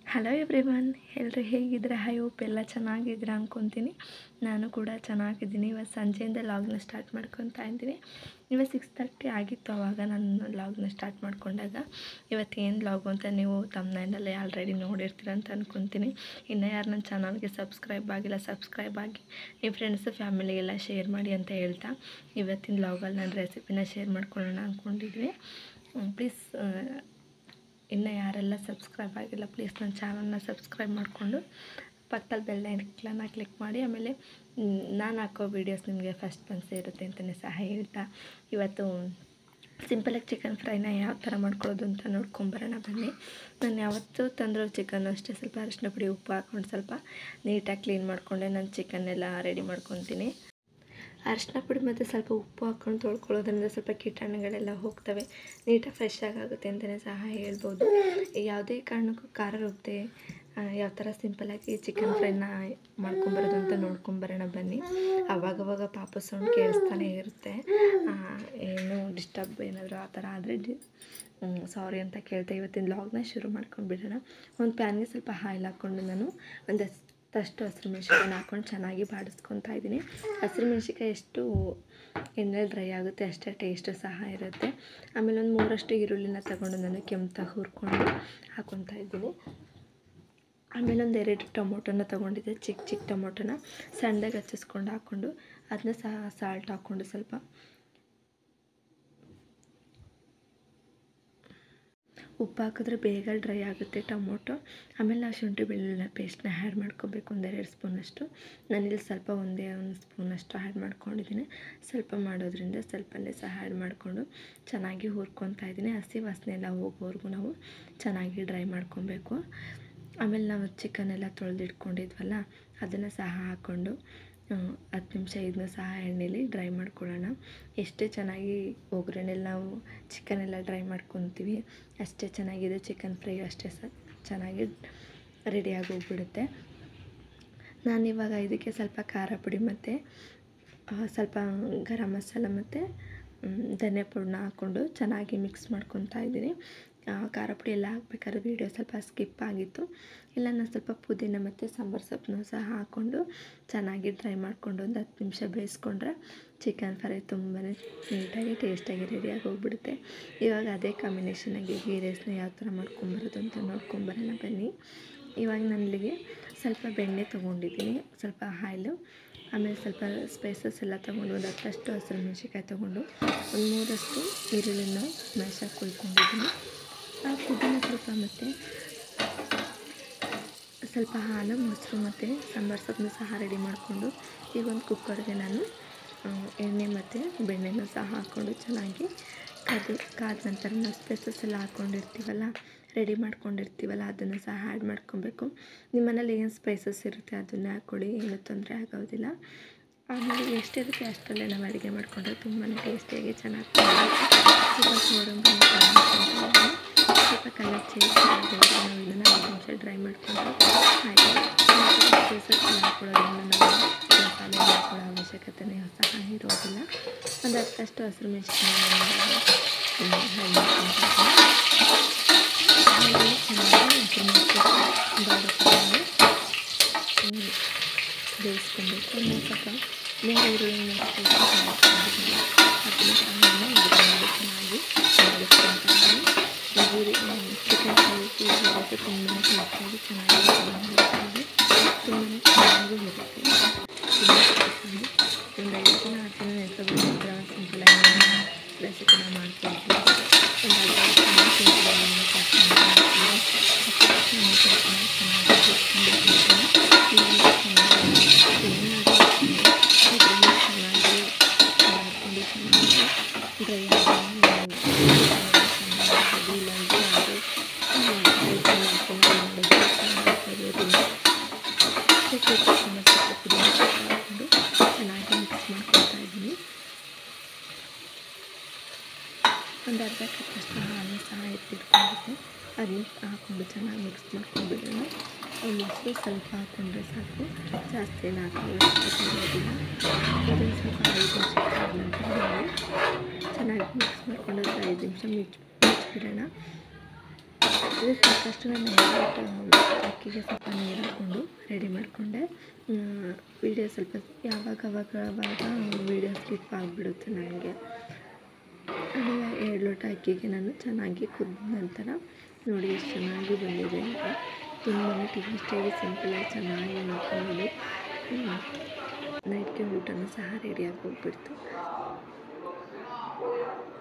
Hello everyone, ಎಲ್ಲರೂ ಹೇಗಿದ್ದೀರಾ? I hope ಎಲ್ಲ ಚೆನ್ನಾಗಿದ್ದೀರಾ ಅಂದ್ಕೊತೀನಿ. ನಾನು ಕೂಡ ಚೆನ್ನಾಗಿದ್ದೀನಿ. ಇವತ್ತು ಸಂಜೆಯಿಂದ ಲಾಗ್ನ ಸ್ಟಾರ್ಟ್ ಮಾಡ್ಕೊತಾ ಇದ್ದೀನಿ. ಇವತ್ತು 6:30 ಆಗಿತ್ತು ಆವಾಗ ನಾನು ಲಾಗ್ನ ಸ್ಟಾರ್ಟ್ ಮಾಡ್ಕೊಂಡಾಗ. ಇವತ್ತೇನು ಲಾಗು ಅಂತ ನೀವು ತಮ್ನೈನಲ್ಲಿ ಆಲ್ರೆಡಿ ನೋಡಿರ್ತೀರ ಅಂತ ಅಂದ್ಕೊತೀನಿ. ಇನ್ನು ಯಾರು ನನ್ನ ಚಾನಲ್ಗೆ ಸಬ್ಸ್ಕ್ರೈಬ್ ಆಗಿಲ್ಲ, ಸಬ್ಸ್ಕ್ರೈಬ್ ಆಗಿ ನಿಮ್ಮ ಫ್ರೆಂಡ್ಸು ಫ್ಯಾಮಿಲಿಗೆಲ್ಲ ಶೇರ್ ಮಾಡಿ ಅಂತ ಹೇಳ್ತಾ ಇವತ್ತಿನ ಲಾಗಲ್ಲಿ ನಾನು ರೆಸಿಪಿನ ಶೇರ್ ಮಾಡ್ಕೊಳ್ಳೋಣ ಅಂದ್ಕೊಂಡಿದ್ವಿ. ಪ್ಲೀಸ್ ಇನ್ನು ಯಾರೆಲ್ಲ ಸಬ್ಸ್ಕ್ರೈಬ್ ಆಗಿಲ್ಲ ಪ್ಲೀಸ್ ನನ್ನ ಚಾನಲ್ನ ಸಬ್ಸ್ಕ್ರೈಬ್ ಮಾಡಿಕೊಂಡು ಪಕ್ಕದಲ್ಲಿ ಬೆಲ್ ಐಕಾನ್ನ ಕ್ಲಿಕ್ ಮಾಡಿ. ಆಮೇಲೆ ನಾನು ಹಾಕೋ ವೀಡಿಯೋಸ್ ನಿಮಗೆ ಫಸ್ಟ್ ಬಂದು ಸೇರುತ್ತೆ ಅಂತಲೇ ಸಹ ಹೇಳ್ತಾ ಇವತ್ತು ಸಿಂಪಲಾಗಿ ಚಿಕನ್ ಫ್ರೈನ ಯಾವ ಥರ ಮಾಡ್ಕೊಳ್ಳೋದು ಅಂತ ನೋಡ್ಕೊಂಬರೋಣ ಬನ್ನಿ. ನಾನು ಯಾವತ್ತೂ ತಂದರೂ ಚಿಕನ್ನು ಅಷ್ಟೇ ಸ್ವಲ್ಪ ಅರಿಶಿನ ಪುಡಿ ಉಪ್ಪು ಹಾಕ್ಕೊಂಡು ಸ್ವಲ್ಪ ನೀಟಾಗಿ ಕ್ಲೀನ್ ಮಾಡಿಕೊಂಡೆ ನಾನು ಚಿಕನ್ನೆಲ್ಲ ರೆಡಿ ಮಾಡ್ಕೊತೀನಿ. ಅರಿಶಿನ ಪುಡಿ ಮತ್ತು ಸ್ವಲ್ಪ ಉಪ್ಪು ಹಾಕ್ಕೊಂಡು ತೊಳ್ಕೊಳ್ಳೋದ್ರಿಂದ ಸ್ವಲ್ಪ ಕೀಟಾಣುಗಳೆಲ್ಲ ಹೋಗ್ತವೆ, ನೀಟಾಗಿ ಫ್ರೆಶ್ ಆಗುತ್ತೆ ಅಂತಲೇ ಸಹ ಹೇಳ್ಬೋದು. ಯಾವುದೇ ಕಾರಣಕ್ಕೂ ಖಾರ ರುಬ್ಬದೆ ಯಾವ ಥರ ಸಿಂಪಲಾಗಿ ಚಿಕನ್ ಫ್ರೈನ ಮಾಡ್ಕೊಂಬರೋದು ಅಂತ ನೋಡ್ಕೊಂಬರೋಣ ಬನ್ನಿ. ಅವಾಗವಾಗ ಪಾಪ ಸೌಂಡ್ ಕೇಳಿಸ್ತಾನೆ ಇರುತ್ತೆ, ಏನು ಡಿಸ್ಟರ್ಬ್ ಏನಾದರೂ ಆ ಥರ ಆದರೆ ಸಾರಿ ಅಂತ ಕೇಳ್ತಾ ಇವತ್ತಿನ ಲಾಗ್ನ ಶುರು ಮಾಡ್ಕೊಂಡ್ಬಿಡೋಣ. ಒಂದು ಪ್ಯಾನ್ಗೆ ಸ್ವಲ್ಪ ಆಯಿಲ್ ಹಾಕ್ಕೊಂಡು ನಾನು ಒಂದಷ್ಟು ಹಸಿರು ಮೆಣಸಿನ್ಕಾಯಿನ ಹಾಕ್ಕೊಂಡು ಚೆನ್ನಾಗಿ ಬಾಡಿಸ್ಕೊತಾ ಇದ್ದೀನಿ. ಹಸಿರು ಮೆಣಸಿನ್ಕಾಯಿ ಎಷ್ಟು ಎಣ್ಣೆಲಿ ಡ್ರೈ ಆಗುತ್ತೆ ಅಷ್ಟೇ ಟೇಸ್ಟು ಸಹ ಇರುತ್ತೆ. ಆಮೇಲೆ ಒಂದು 3 ಈರುಳ್ಳಿನ ತಗೊಂಡು ನಾನು ಕೆಂಪಾಗಿ ಹುರ್ಕೊಂಡು ಹಾಕ್ಕೊತಾ ಇದ್ದೀನಿ. ಆಮೇಲೆ ಒಂದು 2 ಟೊಮೊಟೊನ ತೊಗೊಂಡಿದ್ದೆ, ಚಿಕ್ಕ ಟೊಮೊಟೊನ ಸಣ್ಣದಾಗಿ ಹಚ್ಚಿಸ್ಕೊಂಡು ಹಾಕ್ಕೊಂಡು ಅದನ್ನ ಸಹ ಸಾಲ್ಟ್ ಹಾಕ್ಕೊಂಡು ಸ್ವಲ್ಪ ಉಪ್ಪು ಹಾಕಿದ್ರೆ ಬೇಗ ಡ್ರೈ ಆಗುತ್ತೆ ಟೊಮೊಟೊ. ಆಮೇಲೆ ನಾವು ಶುಂಠಿ ಬೆಳ್ಳುಳ್ಳಿ ಪೇಸ್ಟ್ನ ಆ್ಯಡ್ ಮಾಡ್ಕೋಬೇಕು, 1-2 ಸ್ಪೂನಷ್ಟು. ನಾನಿಲ್ಲಿ ಸ್ವಲ್ಪ 1 ಸ್ಪೂನಷ್ಟು ಆ್ಯಡ್ ಮಾಡ್ಕೊಂಡಿದ್ದೀನಿ. ಸ್ವಲ್ಪ ಮಾಡೋದ್ರಿಂದ ಸ್ವಲ್ಪನೇ ಸಹ ಆ್ಯಡ್ ಮಾಡಿಕೊಂಡು ಚೆನ್ನಾಗಿ ಹುರ್ಕೊತಾ ಇದ್ದೀನಿ. ಹಸಿ ವಾಸನೆ ಎಲ್ಲ ಹೋಗೋವರೆಗೂ ನಾವು ಚೆನ್ನಾಗಿ ಡ್ರೈ ಮಾಡ್ಕೊಬೇಕು. ಆಮೇಲೆ ನಾವು ಚಿಕನೆಲ್ಲ ತೊಳೆದಿಟ್ಕೊಂಡಿದ್ವಲ್ಲ ಅದನ್ನು ಸಹ ಹಾಕ್ಕೊಂಡು 10 ನಿಮಿಷ ಇದನ್ನ ಸಹ ಎಣ್ಣೆಲಿ ಡ್ರೈ ಮಾಡ್ಕೊಳ್ಳೋಣ. ಎಷ್ಟೇ ಚೆನ್ನಾಗಿ ಒಗ್ಗರಣೆಲಿ ನಾವು ಚಿಕನೆಲ್ಲ ಡ್ರೈ ಮಾಡ್ಕೊತೀವಿ ಅಷ್ಟೇ ಚೆನ್ನಾಗಿದೆ ಚಿಕನ್ ಫ್ರೈ, ಅಷ್ಟೇ ಚೆನ್ನಾಗಿ ರೆಡಿಯಾಗಿ ಹೋಗ್ಬಿಡುತ್ತೆ. ನಾನಿವಾಗ ಇದಕ್ಕೆ ಸ್ವಲ್ಪ ಖಾರ ಪುಡಿ ಮತ್ತು ಸ್ವಲ್ಪ ಗರಂ ಮಸಾಲ ಮತ್ತು ಧನಿಯಾ ಪುಡಿನ ಹಾಕ್ಕೊಂಡು ಚೆನ್ನಾಗಿ ಮಿಕ್ಸ್ ಮಾಡ್ಕೊತಾ ಇದ್ದೀನಿ. ಖಾರ ಪುಡಿ ಎಲ್ಲ ಹಾಕ್ಬೇಕಾದ್ರೆ ವೀಡಿಯೋ ಸ್ವಲ್ಪ ಸ್ಕಿಪ್ ಆಗಿತ್ತು. ಇಲ್ಲ ನಾನು ಸ್ವಲ್ಪ ಪುದೀನ ಮತ್ತು ಸಾಂಬಾರು ಸೊಪ್ಪನ್ನು ಸಹ ಹಾಕ್ಕೊಂಡು ಚೆನ್ನಾಗಿ ಡ್ರೈ ಮಾಡಿಕೊಂಡು ಒಂದು 10 ನಿಮಿಷ ಬೇಯಿಸ್ಕೊಂಡ್ರೆ ಚಿಕನ್ ಫ್ರೈ ತುಂಬಾ ನೀಟಾಗಿ ಟೇಸ್ಟಾಗಿ ರೆಡಿಯಾಗಿ ಹೋಗ್ಬಿಡುತ್ತೆ. ಇವಾಗ ಅದೇ ಕಾಂಬಿನೇಷನಾಗಿ ಗೀ ರೈಸ್ನ ಯಾವ ಥರ ಮಾಡ್ಕೊಂಬರೋದು ಅಂತ ನೋಡ್ಕೊಂಬರೋಣ ಬನ್ನಿ. ಇವಾಗ ನಾನಿಲ್ಲಿಗೆ ಸ್ವಲ್ಪ ಬೆಣ್ಣೆ ತೊಗೊಂಡಿದ್ದೀನಿ, ಸ್ವಲ್ಪ ಆಯಿಲು, ಆಮೇಲೆ ಸ್ವಲ್ಪ ಸ್ಪೈಸಸ್ ಎಲ್ಲ ತೊಗೊಂಡು ಒಂದು 10 ಹಸಿರು ಮೆಣಸಿನ್ಕಾಯಿ ತೊಗೊಂಡು ಒಂದು 3 ಈರುಳ್ಳಿನ ಮ್ಯಾಶಾಗಿ ಕುಯ್ಕೊಂಡಿದ್ದೀನಿ. ಆ ಪುದೀನ ಸ್ವಲ್ಪ ಮತ್ತು ಸ್ವಲ್ಪ ಹಾಲು, ಮೊಸರು ಮತ್ತು ಸಾಂಬಾರು ಸೊಪ್ಪನ್ನು ಸಹ ರೆಡಿ ಮಾಡಿಕೊಂಡು ಈಗ ಒಂದು ಕುಕ್ಕರ್ಗೆ ನಾನು ಎಣ್ಣೆ ಮತ್ತು ಬೆಣ್ಣೆನೂ ಸಹ ಹಾಕ್ಕೊಂಡು ಚೆನ್ನಾಗಿ ಕಾದ ನಂತರ ನಾವು ಸ್ಪೈಸಸ್ ಎಲ್ಲ ಹಾಕ್ಕೊಂಡಿರ್ತೀವಲ್ಲ, ರೆಡಿ ಮಾಡ್ಕೊಂಡಿರ್ತೀವಲ್ಲ ಅದನ್ನು ಸಹ ಆ್ಯಡ್ ಮಾಡ್ಕೊಬೇಕು. ನಿಮ್ಮ ಮನೇಲಿ ಏನು ಸ್ಪೈಸಸ್ ಇರುತ್ತೆ ಅದನ್ನೇ ಹಾಕ್ಕೊಳ್ಳಿ, ಏನೂ ತೊಂದರೆ ಆಗೋದಿಲ್ಲ. ಆಮೇಲೆ ಎಷ್ಟಿರುತ್ತೆ ಅಷ್ಟರಲ್ಲೇ ನಾವು ಅಡುಗೆ ಮಾಡಿಕೊಂಡ್ರೆ ತುಂಬಾ ಟೇಸ್ಟಿಯಾಗಿ ಚೆನ್ನಾಗಿ ಸ್ವಲ್ಪ ಕಲರ್ ಚೇಂಜ್ ಮಾಡೋದ್ರಿಂದ ನಾವು ಇದನ್ನು 5 ನಿಮಿಷ ಡ್ರೈ ಮಾಡಿಕೊಂಡ್ರೆ ಆಯಿತು. ಸ್ಪೈಸಸ್ ಹಾಕ್ಕೊಳ್ಳೋದ್ರಿಂದ ನಾವು ಮಸಾಲೆ ಹಾಕೊಳ್ಳೋ ಅವಶ್ಯಕತೆಯೇ ಸಹ ಇರೋದಿಲ್ಲ. ಒಂದು 10 ಹಸಿರು ಮೆಣಸಿನ್ಕಾಯಿ ಬೇಯಿಸ್ಕೊಬೇಕು. ಆಮೇಲೆ ಸ್ವಲ್ಪ ಈರುಳ್ಳಿ ಅದನ್ನು ಚೆನ್ನಾಗಿ ಮಾಡಿಸ್ಕೊಳ್ತೀನಿ. ಚಿಕನ್ ಫ್ರೈ ತುಂಬಾ ಟೇಸ್ಟಾಗಿ ಚೆನ್ನಾಗಿ ತುಂಬಾ ಚೆನ್ನಾಗಿ ಇರುತ್ತೆ. ಒಂದು 5 ದಿನ 10 ದಿನ ನೆನ್ಸ್ಕೊಬಿಟ್ಟು ಸಿಂಪಲಾಗಿ ರೆಸಿಪಿನ ಮಾಡ್ಕೊಳ್ತೀವಿ. ಒಂದು 5 ದಿನ ಸಿಂಪಲಾಗಿ ಡ್ರೈ ಚೆನ್ನಾಗಿ ಮಿಕ್ಸ್ ಮಾಡ್ಕೊತಾ ಇದ್ದೀನಿ. ಒಂದು ಅರ್ಧ ಕಪ್ಪಷ್ಟು ಹಾಲು ಸಹ ಎತ್ತಿಟ್ಕೊಂಡಿದ್ದೆ, ಅದನ್ನ ಹಾಕ್ಕೊಂಡು ಚೆನ್ನಾಗಿ ಮಿಕ್ಸ್ ಮಾಡ್ಕೊಂಡ್ಬಿಡೋಣ. ಮೊಸರು ಸ್ವಲ್ಪ ಹಾಕ್ಕೊಂಡ್ರೆ ಸಾಕು, ಜಾಸ್ತಿ ಏನು ಹಾಕೋದಿಲ್ಲ. ಇದನ್ನು ಸ್ವಲ್ಪ 5 ನಿಮಿಷ ಆದ ನಂತರ ನಾವು ಚೆನ್ನಾಗಿ ಮಿಕ್ಸ್ ಮಾಡ್ಕೊಂಡು 5 ನಿಮಿಷ ಮುಚ್ಚಿಬಿಡೋಣ. ಇದಕ್ಕೆ ಸಾಕಷ್ಟು ನಾನು ಅಕ್ಕಿಗೆ ಸ್ವಲ್ಪ ನೀರು ಹಾಕ್ಕೊಂಡು ರೆಡಿ ಮಾಡಿಕೊಂಡೆ. ವೀಡಿಯೋ ಸ್ವಲ್ಪ ಯಾವಾಗ ವೀಡಿಯೋ ಸ್ಕಿಪ್ ಆಗಿಬಿಡುತ್ತೆ ನನಗೆ. 2 ಲೋಟ ಅಕ್ಕಿಗೆ ನಾನು ಚೆನ್ನಾಗಿ ಕುದ್ದ ನಂತರ ನೋಡಿ ಎಷ್ಟು ಚೆನ್ನಾಗಿ ಬಂದಿದೆ ಅಂತ. ತುಂಬಾ ಟೇಸ್ಟಿಯಾಗಿ ಸಿಂಪಲಾಗಿ ಚೆನ್ನಾಗಿ ಮಾಡ್ಕೊಂಡು ನೈಟ್ಗೆ ಊಟನೂ ಸಹ ರೆಡಿಯಾಗಿ ಹೋಗ್ಬಿಡ್ತು.